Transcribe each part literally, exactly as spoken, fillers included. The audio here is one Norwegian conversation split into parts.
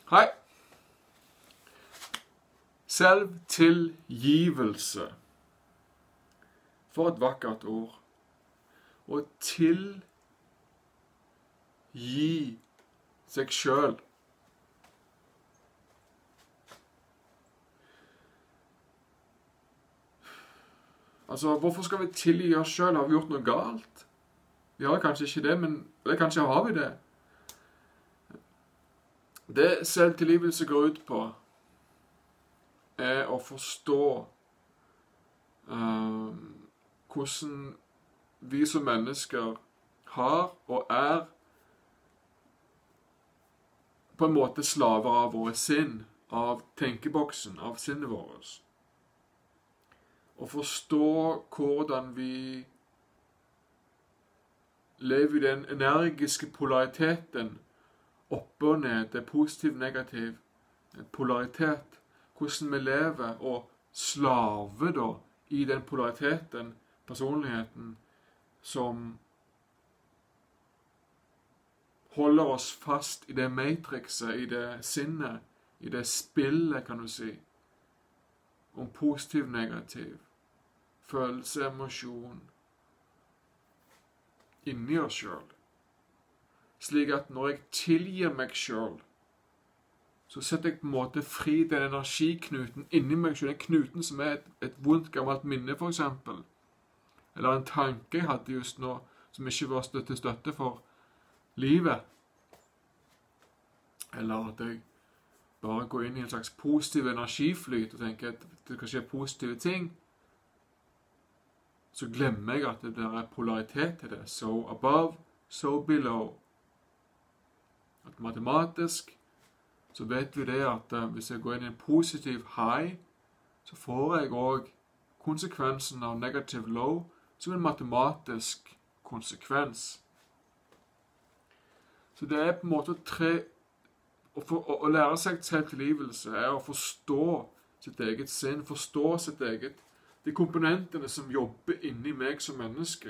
Hei. Selvtilgivelse. For et vakkert ord. Å tilgi seg selv. Altså, hvorfor skal vi tilgi oss selv? Har vi gjort noe galt? Vi har kanskje ikke det, men eller kanskje har vi det. Det selvtilgivelse går ut på, er å forstå uh, hvordan vi som mennesker har og er på en måte slaver av våre sinn, av tenkeboksen, av sinnet vårt. Å forstå hvordan vi lever i den energiske polariteten, oppe og ned, det er positiv, negativ polaritet, hvordan vi lever og slaver da i den polariteten, personligheten, som holder oss fast i det matrixet, i det sinnet, i det spillet, kan du si, om positiv, negativ, følelse, emosjon, inni oss selv. Slik at når jeg tilgir meg selv, så setter jeg på en måte fri den energiknuten inni meg selv, den knuten som er et, et vondt gammelt minne for eksempel, eller en tanke jeg hadde just nå, som ikke var støtte støtte for livet, eller at jeg bare går inn i en slags positiv energiflyt og tenker at det kan skje positive ting, så glemmer jeg at det der er polaritet til det. So above, so below. At matematisk så vet vi det at uh, hvis jeg går inn i en positiv high, så får jeg også konsekvensen av negativ low som en matematisk konsekvens. Så det er på en måte tre å, for, å, å lære seg selvtilgivelse er å forstå sitt eget sinn, forstå sitt eget, de komponentene som jobber inni meg som menneske.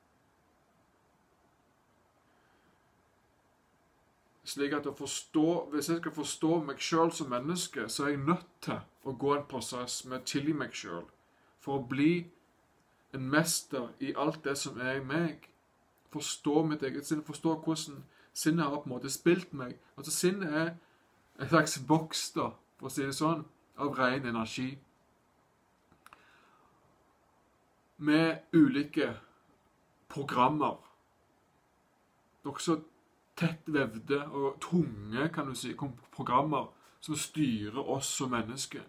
Slik at å forstå, hvis jeg skal forstå meg selv som menneske, så er jeg nødt til å gå en prosess med å tilgi meg selv, for å bli en mester i alt det som er i meg. Forstå mitt eget sinn, forstå hvordan sinnet har på en måte spilt meg. Altså sinnet er en slags boks da, for å si det sånn, av ren energi. Med ulike programmer. Også tett vevde og tunge, kan du si, programmer som styrer oss som mennesker.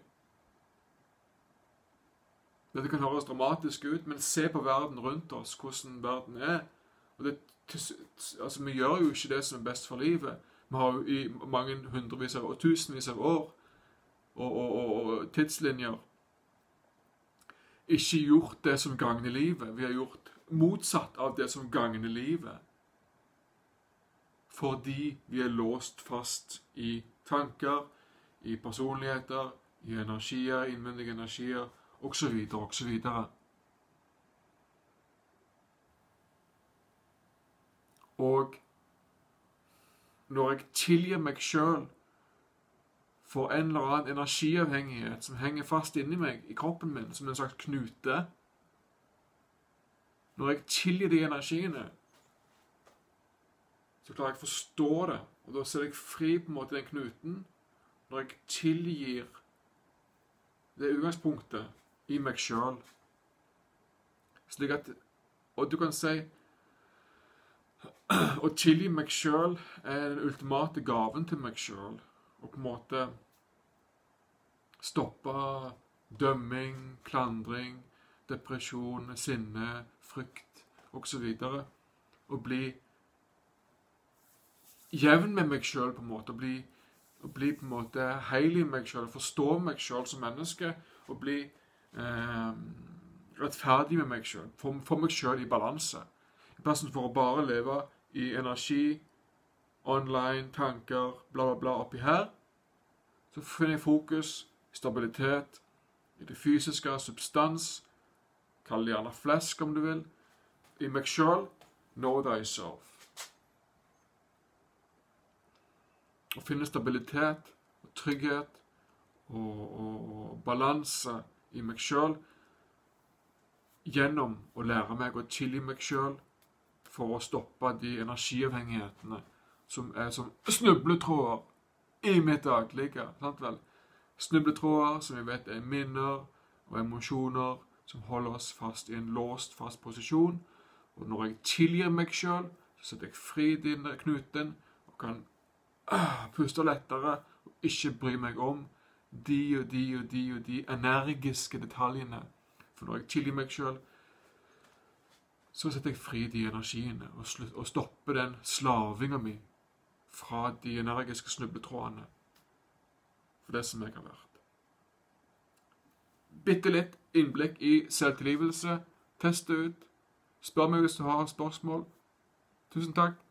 Dette kan høres dramatisk ut, men se på verden rundt oss, hvordan verden er. Og det, altså, vi gjør jo ikke det som er best for livet. Vi har jo i mange hundrevis av og tusenvis av år og, og, og, og tidslinjer ikke gjort det som gagner livet. Vi har gjort motsatt av det som gagner livet. Fordi vi er låst fast i tanker, i personligheter, i energier, innvendige energier, og så videre, og så videre. Og når jeg tilgir meg selv for en eller annen energiavhengighet som henger fast inni meg, i kroppen min, som en slags knute, når jeg tilgir de energiene, så klarer jeg å forstå det, og da ser jeg fri på en måte den knuten, når jeg tilgir det utgangspunktet i meg selv. Slik at, og du kan si, å tilgi meg selv er den ultimate gaven til meg selv, og på en måte stoppe dømming, klandring, depresjon, sinne, frykt, og så videre, og bli jevn med meg selv på en måte, og bli, og bli på en måte heil i meg selv, forstå meg selv som menneske, og bli eh, rettferdig med meg selv, få, få meg selv i balanse. I plassen for å bare leve i energi, online, tanker, bla bla bla oppi her, så finner jeg fokus, stabilitet, i det fysiske, substans, kall det gjerne flesk om du vil, i meg selv, know thyself. å finne stabilitet og trygghet og, og, og balanse i meg selv gjennom å lære meg å tilgi meg selv for å stoppe de energiavhengighetene som er som snubletråder i mitt daglige. Sant vel? Snubletråder som vi vet er minner og emosjoner som holder oss fast i en låst, fast posisjon. Og når jeg tilgir meg selv, så setter jeg fri denne knuten og kan uh, puste lettere og ikke bry meg om de og de og de og de energiske detaljene. For når jeg tilgir meg selv, så setter jeg fri de energiene og, og stopper den slavingen min fra de energiske snubletrådene for det som jeg har vært. Bitte litt innblikk i selvtilgivelse. Test det ut. Spør meg hvis du har spørsmål. Tusen takk.